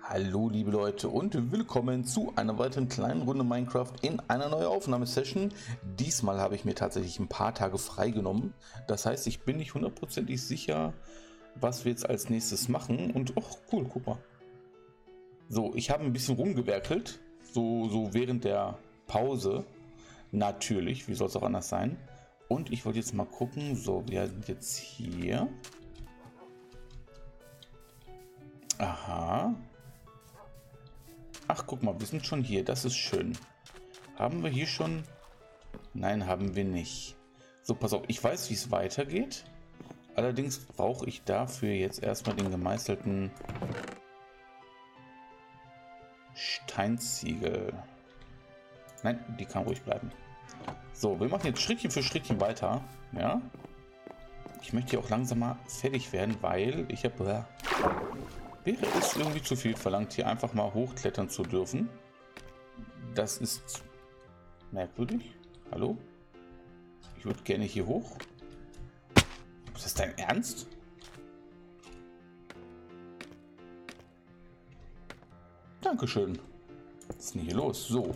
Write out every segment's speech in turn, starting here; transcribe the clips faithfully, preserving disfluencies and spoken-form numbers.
Hallo liebe Leute und willkommen zu einer weiteren kleinen Runde Minecraft in einer neuen Aufnahmesession. Diesmal habe ich mir tatsächlich ein paar Tage freigenommen. Das heißt, ich bin nicht hundertprozentig sicher, was wir jetzt als nächstes machen. Und ach cool, guck mal. So, ich habe ein bisschen rumgewerkelt, so, so während der Pause. Natürlich, wie soll es auch anders sein. Und ich wollte jetzt mal gucken, so, wir sind jetzt hier. Aha. Ach, guck mal, wir sind schon hier. Das ist schön. Haben wir hier schon? Nein, haben wir nicht. So, pass auf. Ich weiß, wie es weitergeht. Allerdings brauche ich dafür jetzt erstmal den gemeißelten Steinziegel. Nein, die kann ruhig bleiben. So, wir machen jetzt Schrittchen für Schrittchen weiter. Ja. Ich möchte hier auch langsam mal fertig werden, weil ich habe... Wäre es irgendwie zu viel verlangt, hier einfach mal hochklettern zu dürfen? Das ist merkwürdig. Hallo? Ich würde gerne hier hoch. Ist das dein Ernst? Dankeschön. Was ist denn hier los? So.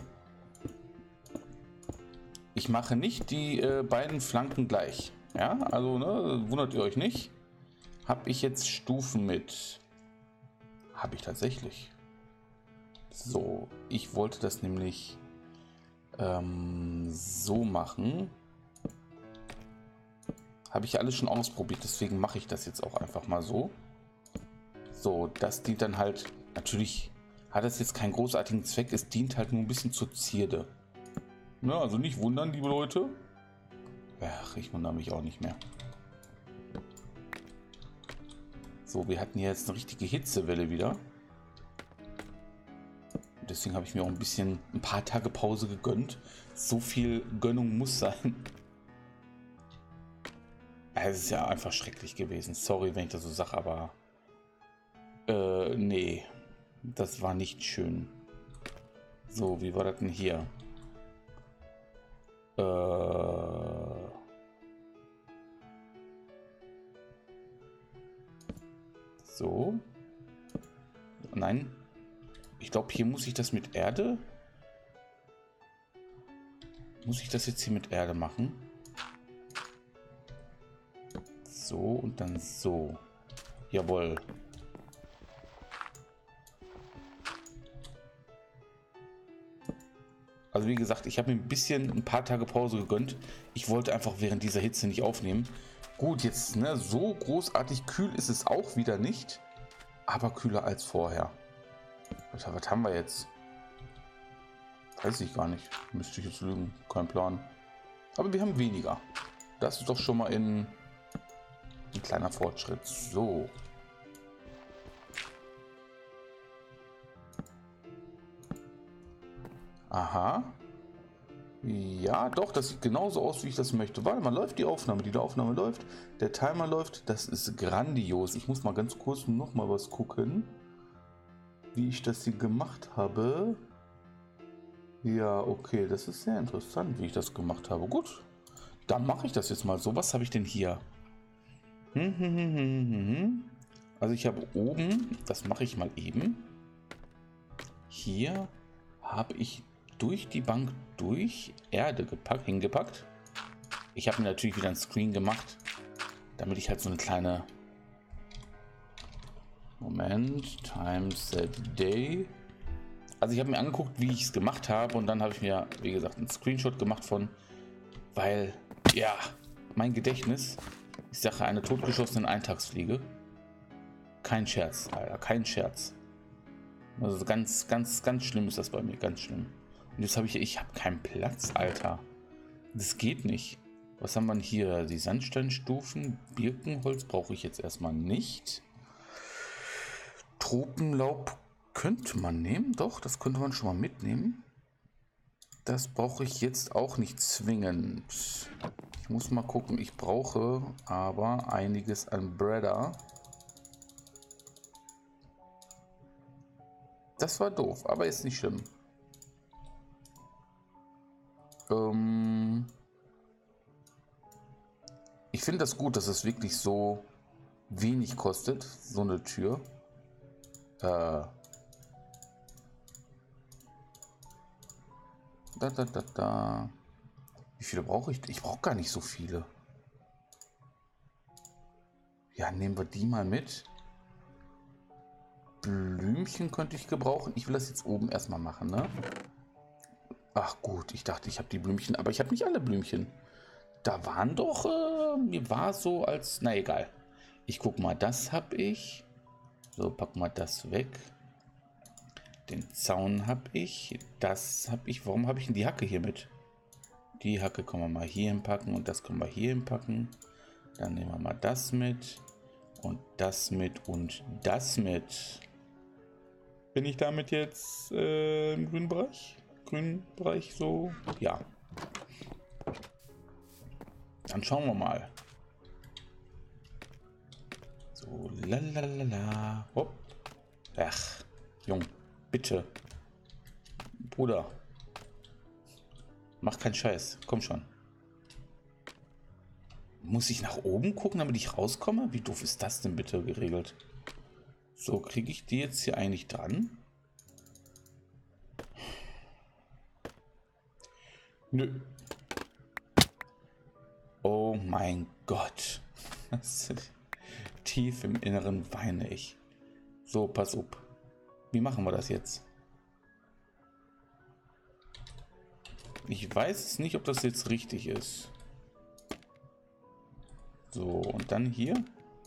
Ich mache nicht die äh, beiden Flanken gleich. Ja, also ne, wundert ihr euch nicht. Habe ich jetzt Stufen mit... Habe ich tatsächlich. So, ich wollte das nämlich ähm, so machen. Habe ich alles schon ausprobiert, deswegen mache ich das jetzt auch einfach mal so. So, das dient dann halt, natürlich hat das jetzt keinen großartigen Zweck, es dient halt nur ein bisschen zur Zierde. Ne, also nicht wundern, liebe Leute. Ach, ich wundere mich auch nicht mehr. So, wir hatten jetzt eine richtige Hitzewelle wieder. Deswegen habe ich mir auch ein bisschen ein paar Tage Pause gegönnt. So viel Gönnung muss sein. Es ist ja einfach schrecklich gewesen. Sorry, wenn ich das so sage, aber äh, nee, das war nicht schön. So, wie war das denn hier? Äh... So. Nein. Ich glaube, hier muss ich das mit Erde. Muss ich das jetzt hier mit Erde machen? So und dann so. Jawohl. Also wie gesagt, ich habe mir ein bisschen ein paar Tage Pause gegönnt. Ich wollte einfach während dieser Hitze nicht aufnehmen. Gut, jetzt ne, so großartig kühl ist es auch wieder nicht, aber kühler als vorher. Was, was haben wir jetzt? Weiß ich gar nicht. Müsste ich jetzt lügen. Kein Plan. Aber wir haben weniger. Das ist doch schon mal in ein kleiner Fortschritt. So. Aha. Ja, doch, das sieht genauso aus, wie ich das möchte. Warte mal, läuft die Aufnahme? Die Aufnahme läuft. Der Timer läuft. Das ist grandios. Ich muss mal ganz kurz noch mal was gucken, wie ich das hier gemacht habe. Ja, okay, das ist sehr interessant, wie ich das gemacht habe. Gut, dann mache ich das jetzt mal so. Was habe ich denn hier? Also ich habe oben, das mache ich mal eben. Hier habe ich durch die Bank durch Erde gepackt, hingepackt. Ich habe mir natürlich wieder ein Screen gemacht, damit ich halt so eine kleine Moment, time set day. Also ich habe mir angeguckt, wie ich es gemacht habe und dann habe ich mir, wie gesagt, einen Screenshot gemacht von, weil, ja, mein Gedächtnis, ich sage eine totgeschossene Eintagsfliege. Kein Scherz, Alter, kein Scherz. Also ganz, ganz, ganz schlimm ist das bei mir, ganz schlimm. Und jetzt habe ich, ich habe keinen Platz, Alter. Das geht nicht. Was haben wir hier? Die Sandsteinstufen, Birkenholz brauche ich jetzt erstmal nicht. Tropenlaub könnte man nehmen, doch, das könnte man schon mal mitnehmen. Das brauche ich jetzt auch nicht zwingend. Ich muss mal gucken, ich brauche aber einiges an Bredder. Das war doof, aber ist nicht schlimm. Ähm ich finde das gut, dass es wirklich so wenig kostet, so eine Tür. Äh Da, da, da, da. Wie viele brauche ich? Ich brauche gar nicht so viele. Ja, nehmen wir die mal mit. Blümchen könnte ich gebrauchen. Ich will das jetzt oben erstmal machen, ne? Ach gut, ich dachte, ich habe die Blümchen, aber ich habe nicht alle Blümchen. Da waren doch, äh, mir war so als, na egal. Ich guck mal, das habe ich. So, pack mal das weg. Den Zaun habe ich. Das habe ich. Warum habe ich denn die Hacke hier mit? Die Hacke können wir mal hier hinpacken und das können wir hier hinpacken. Dann nehmen wir mal das mit und das mit und das mit. Bin ich damit jetzt äh, im grünen Bereich? Grünen Bereich so? Ja. Dann schauen wir mal. So, lalalala. Hopp. Ach, Jung, bitte. Bruder. Mach keinen Scheiß. Komm schon. Muss ich nach oben gucken, damit ich rauskomme? Wie doof ist das denn bitte geregelt? So, kriege ich die jetzt hier eigentlich dran? Nö. Oh mein Gott. Tief im Inneren weine ich. So, pass auf. Wie machen wir das jetzt? Ich weiß nicht, ob das jetzt richtig ist. So, und dann hier.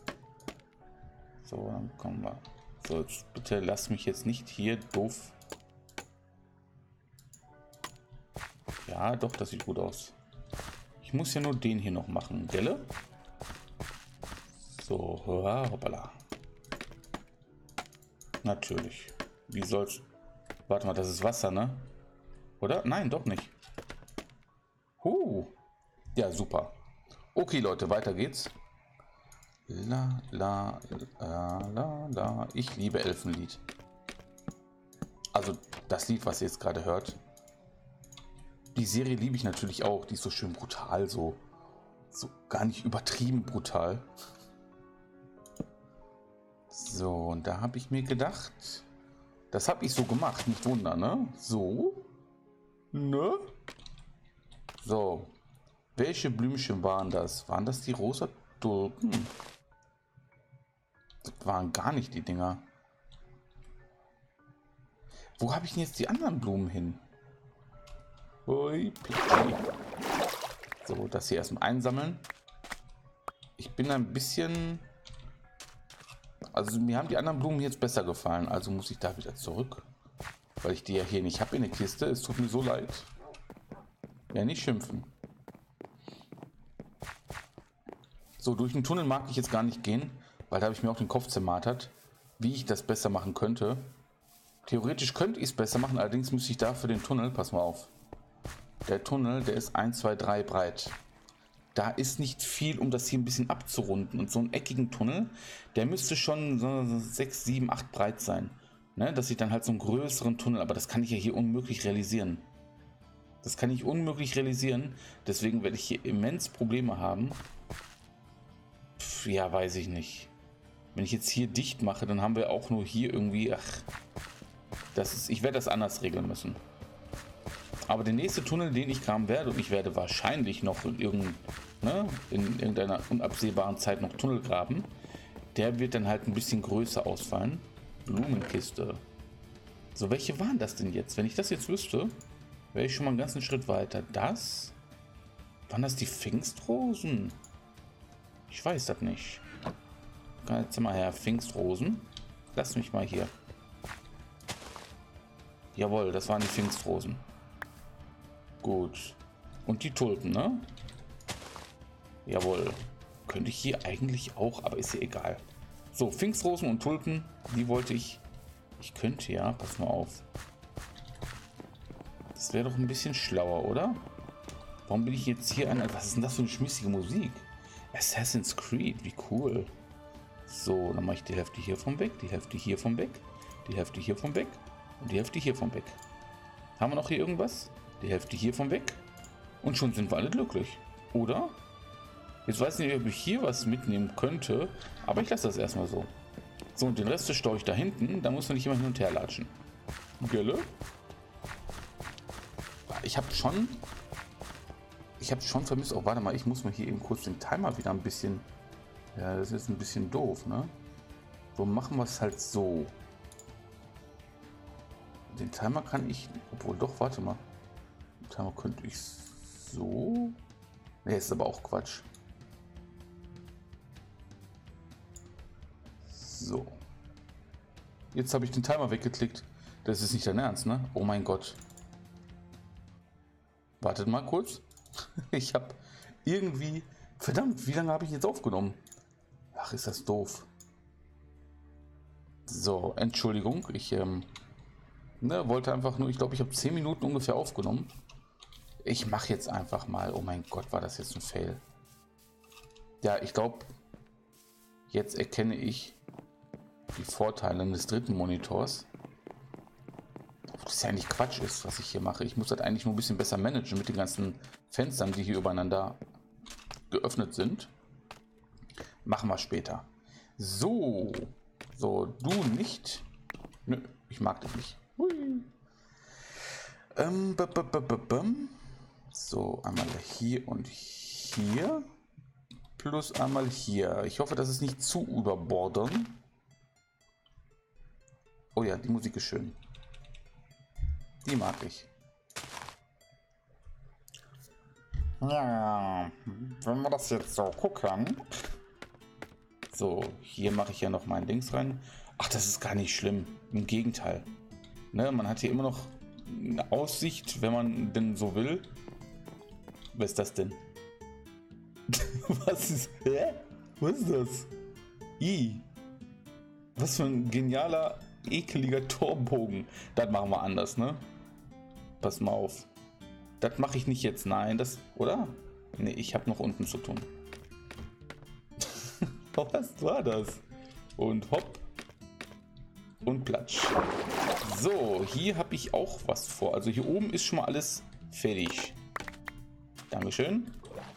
So, dann kommen wir. So, jetzt bitte lass mich jetzt nicht hier doof. Ja, doch, das sieht gut aus. Ich muss ja nur den hier noch machen, gell? So, hoppala. Natürlich. Wie soll's... Warte mal, das ist Wasser, ne? Oder? Nein, doch nicht. Uh. Ja, super. Okay, Leute, weiter geht's. La, la, la, la, la. Ich liebe Elfenlied. Also, das Lied, was ihr jetzt gerade hört. Die Serie liebe ich natürlich auch. Die ist so schön brutal, so. So gar nicht übertrieben brutal. So, und da habe ich mir gedacht, das habe ich so gemacht, nicht wundern, ne? So, ne? So, welche Blümchen waren das? Waren das die rosa Tulpen? Das waren gar nicht die Dinger. Wo habe ich denn jetzt die anderen Blumen hin? Ui, so, das hier erstmal einsammeln. Ich bin ein bisschen... Also mir haben die anderen Blumen jetzt besser gefallen, also muss ich da wieder zurück. Weil ich die ja hier nicht habe in der Kiste. Es tut mir so leid. Ja, nicht schimpfen. So, durch den Tunnel mag ich jetzt gar nicht gehen, weil da habe ich mir auch den Kopf zermartert, wie ich das besser machen könnte. Theoretisch könnte ich es besser machen, allerdings müsste ich dafür den Tunnel, pass mal auf. Der Tunnel, der ist eins, zwei, drei breit. Da ist nicht viel, um das hier ein bisschen abzurunden. Und so einen eckigen Tunnel, der müsste schon so sechs, sieben, acht breit sein. Ne? Dass ich dann halt so einen größeren Tunnel, aber das kann ich ja hier unmöglich realisieren. Das kann ich unmöglich realisieren. Deswegen werde ich hier immens Probleme haben. Pff, ja, weiß ich nicht. Wenn ich jetzt hier dicht mache, dann haben wir auch nur hier irgendwie... Ach, das ist, ich werde das anders regeln müssen. Aber der nächste Tunnel, den ich graben werde, und ich werde wahrscheinlich noch in, irgendein, ne, in irgendeiner unabsehbaren Zeit noch Tunnel graben, der wird dann halt ein bisschen größer ausfallen. Blumenkiste. So, welche waren das denn jetzt? Wenn ich das jetzt wüsste, wäre ich schon mal einen ganzen Schritt weiter. Das? Waren das die Pfingstrosen? Ich weiß das nicht. Jetzt mal her, Pfingstrosen. Lass mich mal hier. Jawohl, das waren die Pfingstrosen. Gut. Und die Tulpen, ne? Jawohl. Könnte ich hier eigentlich auch, aber ist ja egal. So, Pfingstrosen und Tulpen, die wollte ich... Ich könnte ja, pass mal auf. Das wäre doch ein bisschen schlauer, oder? Warum bin ich jetzt hier an... Was ist denn das für eine schmissige Musik? Assassin's Creed, wie cool. So, dann mache ich die Hälfte hier vom Weg, die Hälfte hier vom Weg, die Hälfte hier vom Weg und die Hälfte hier vom Weg. Haben wir noch hier irgendwas? Die Hälfte hier vom Weg. Und schon sind wir alle glücklich. Oder? Jetzt weiß ich nicht, ob ich hier was mitnehmen könnte. Aber ich lasse das erstmal so. So, und den Rest des Storch da hinten. Da muss man nicht immer hin und her latschen. Gelle? ich habe schon... Ich habe schon vermisst... Oh, warte mal, ich muss mal hier eben kurz den Timer wieder ein bisschen... Ja, das ist ein bisschen doof, ne? So machen wir es halt so. Den Timer kann ich... Obwohl, doch, warte mal. Den Timer könnte ich so... Ne, ist aber auch Quatsch. So. Jetzt habe ich den Timer weggeklickt. Das ist nicht dein Ernst, ne? Oh mein Gott. Wartet mal kurz. Ich habe irgendwie... Verdammt, wie lange habe ich jetzt aufgenommen? Ach, ist das doof. So, Entschuldigung. Ich ähm, ne, wollte einfach nur... Ich glaube, ich habe zehn Minuten ungefähr aufgenommen. Ich mache jetzt einfach mal... Oh mein Gott, war das jetzt ein Fail. Ja, ich glaube... Jetzt erkenne ich die Vorteile des dritten Monitors. Das ja eigentlich Quatsch ist, was ich hier mache. Ich muss das eigentlich nur ein bisschen besser managen mit den ganzen Fenstern, die hier übereinander geöffnet sind. Machen wir später. So. So, du nicht. Nö, ich mag dich nicht. Hui. Ähm, b -b -b -b -b so, einmal hier und hier. Plus einmal hier. Ich hoffe, das ist nicht zu überbordern. Oh ja, die Musik ist schön. Die mag ich. Ja, wenn wir das jetzt so gucken. So, hier mache ich ja noch mein Dings rein. Ach, das ist gar nicht schlimm. Im Gegenteil. Ne, man hat hier immer noch eine Aussicht, wenn man denn so will. Was ist das denn? Was ist... Hä? Was ist das? I. Was für ein genialer, ekeliger Torbogen. Das machen wir anders, ne? Pass mal auf. Das mache ich nicht jetzt. Nein, das... Oder? Ne, ich habe noch unten zu tun. Was war das? Und hopp. Und platsch. So, hier habe ich auch was vor. Also hier oben ist schon mal alles fertig. Dankeschön.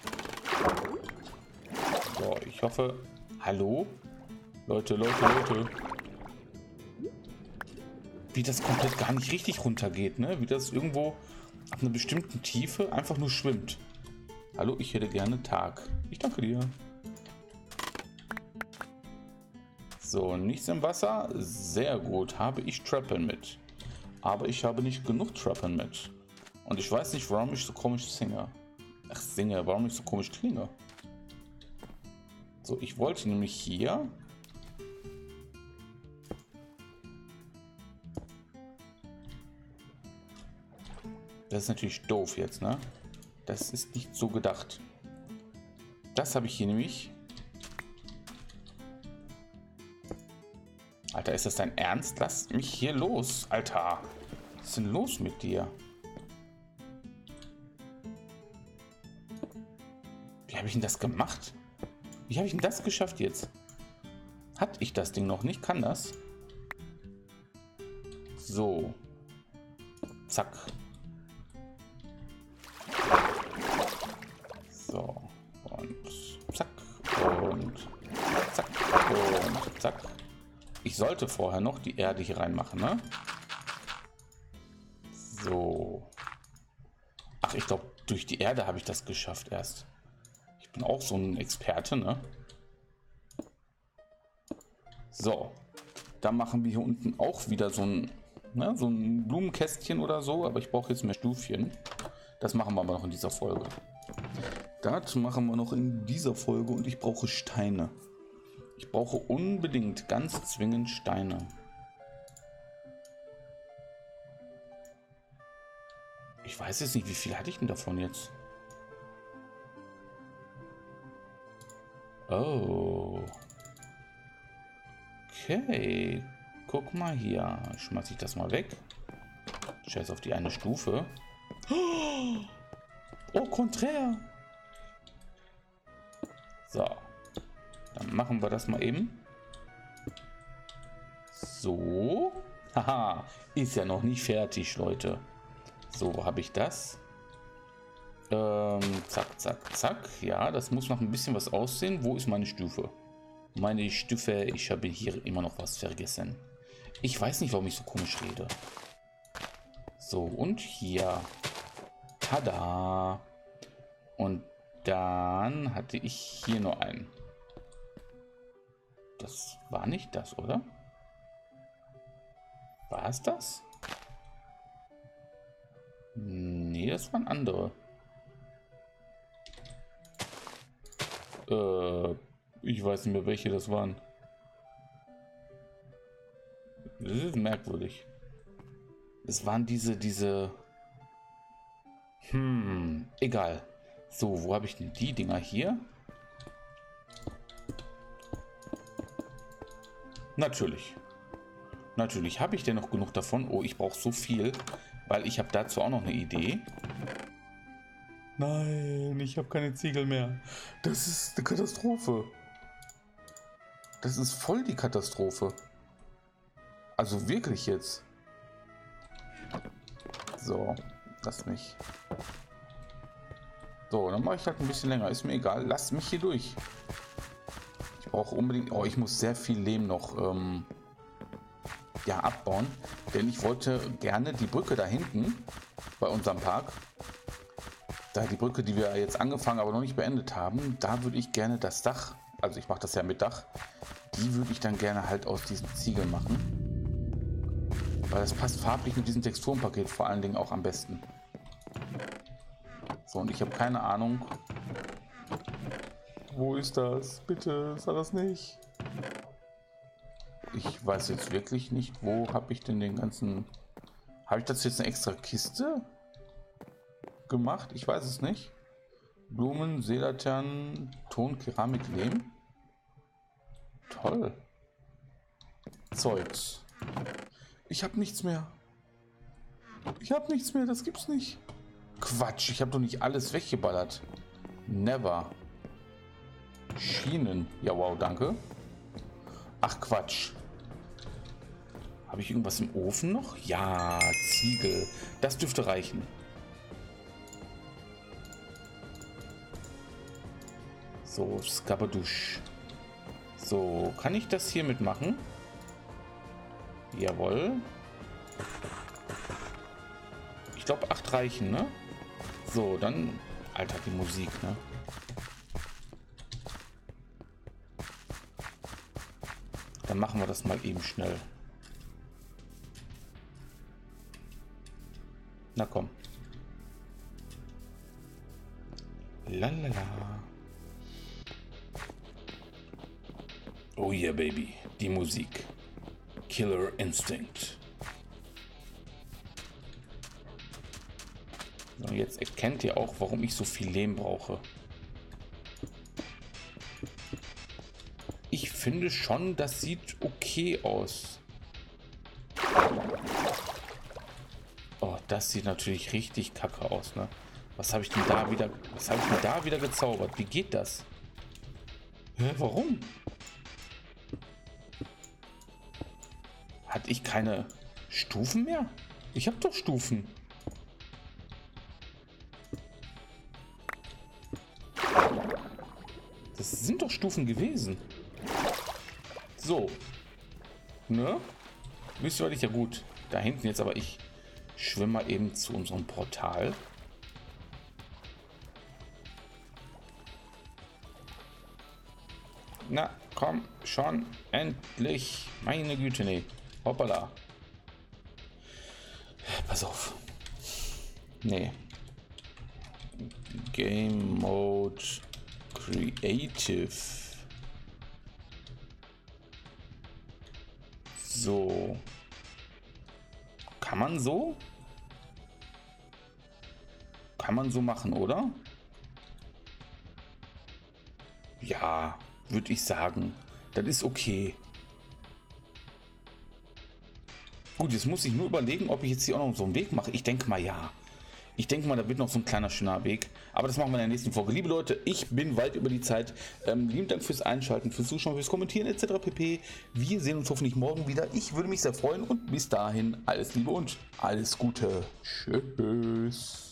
So, ich hoffe... Hallo? Leute, Leute, Leute. Wie das komplett gar nicht richtig runtergeht, ne? Wie das irgendwo ab einer bestimmten Tiefe einfach nur schwimmt. Hallo, ich hätte gerne Tag. Ich danke dir. So, nichts im Wasser. Sehr gut. Habe ich Trappen mit. Aber ich habe nicht genug Trappen mit. Und ich weiß nicht, warum ich so komisch singe. Ach, singe, warum ich so komisch klinge. So, ich wollte nämlich hier... Das ist natürlich doof jetzt, ne? Das ist nicht so gedacht. Das habe ich hier nämlich... Alter, ist das dein Ernst? Lass mich hier los, Alter. Was ist denn los mit dir? Wie habe ich denn das gemacht? Wie habe ich denn das geschafft jetzt? Hatte ich das Ding noch nicht? Kann das? So. Zack. So. Und zack. Und zack. Und zack. Ich sollte vorher noch die Erde hier reinmachen, ne? So. Ach, ich glaube, durch die Erde habe ich das geschafft erst. Ich bin auch so ein Experte, ne? So. Dann machen wir hier unten auch wieder so ein, ne, so ein Blumenkästchen oder so. Aber ich brauche jetzt mehr Stufchen. Das machen wir aber noch in dieser Folge. Das machen wir noch in dieser Folge und ich brauche Steine. Ich brauche unbedingt, ganz zwingend Steine. Ich weiß jetzt nicht, wie viel hatte ich denn davon jetzt? Oh. Okay. Guck mal hier. Schmeiß ich das mal weg. Scheiß auf die eine Stufe. Oh, konträr. So. Dann machen wir das mal eben. So. Haha. Ist ja noch nicht fertig, Leute. So, wo habe ich das? Ähm, zack, zack, zack. Ja, das muss noch ein bisschen was aussehen. Wo ist meine Stufe? Meine Stufe, ich habe hier immer noch was vergessen. Ich weiß nicht, warum ich so komisch rede. So, und hier. Tada. Und dann hatte ich hier nur einen. Das war nicht das, oder? War es das? Nee, das waren andere. Äh, ich weiß nicht mehr, welche das waren. Das ist merkwürdig. Es waren diese, diese... Hm, egal. So, wo habe ich denn die Dinger hier? Natürlich. Natürlich habe ich denn noch genug davon. Oh, ich brauche so viel, weil ich habe dazu auch noch eine Idee. Nein, ich habe keine Ziegel mehr. Das ist eine Katastrophe. Das ist voll die Katastrophe. Also wirklich jetzt. So, lass mich. So, dann mache ich halt ein bisschen länger. Ist mir egal. Lass mich hier durch. Ich brauche unbedingt... Oh, ich muss sehr viel Lehm noch ähm, ja, abbauen. Denn ich wollte gerne die Brücke da hinten bei unserem Park, da die Brücke, die wir jetzt angefangen, aber noch nicht beendet haben, da würde ich gerne das Dach, also ich mache das ja mit Dach, die würde ich dann gerne halt aus diesen Ziegeln machen. Weil das passt farblich mit diesem Texturenpaket vor allen Dingen auch am besten. So, und ich habe keine Ahnung. Wo ist das? Bitte, sag das nicht. Ich weiß jetzt wirklich nicht, wo habe ich denn den ganzen... Habe ich dazu jetzt eine extra Kiste gemacht? Ich weiß es nicht. Blumen, Seelaternen, Ton, Keramik, Lehm. Toll. Zeugs. Ich habe nichts mehr. Ich habe nichts mehr, das gibt's nicht. Quatsch, ich habe doch nicht alles weggeballert. Never. Schienen. Ja, wow, danke. Ach, Quatsch. Habe ich irgendwas im Ofen noch? Ja, Ziegel. Das dürfte reichen. So, Skabadusch. So, kann ich das hier mitmachen? Jawohl. Ich glaube, acht reichen, ne? So, dann... Alter, die Musik, ne? Dann machen wir das mal eben schnell. Na komm. Lalala. Oh yeah, Baby. Die Musik. Killer Instinct. So, jetzt erkennt ihr auch, warum ich so viel Lehm brauche. Ich finde schon, das sieht okay aus. Oh, das sieht natürlich richtig kacke aus, ne? Was habe ich denn da wieder, was habe ich denn da wieder gezaubert? Wie geht das? Hä, warum? Hatte ich keine Stufen mehr? Ich habe doch Stufen. Das sind doch Stufen gewesen. So. Ne? Wisst ihr, was ich ja gut. Da hinten jetzt aber ich schwimme mal eben zu unserem Portal. Na, komm, schon, endlich. Meine Güte, nee. Hoppala. Pass auf. Nee. Game Mode Creative. So. Kann man so? Kann man so machen, oder? Ja, würde ich sagen. Das ist okay. Gut, jetzt muss ich nur überlegen, ob ich jetzt hier auch noch so einen Weg mache. Ich denke mal, ja. Ich denke mal, da wird noch so ein kleiner schöner Weg. Aber das machen wir in der nächsten Folge. Liebe Leute, ich bin weit über die Zeit. Ähm, lieben Dank fürs Einschalten, fürs Zuschauen, fürs Kommentieren et cetera pp. Wir sehen uns hoffentlich morgen wieder. Ich würde mich sehr freuen und bis dahin alles Liebe und alles Gute. Tschüss.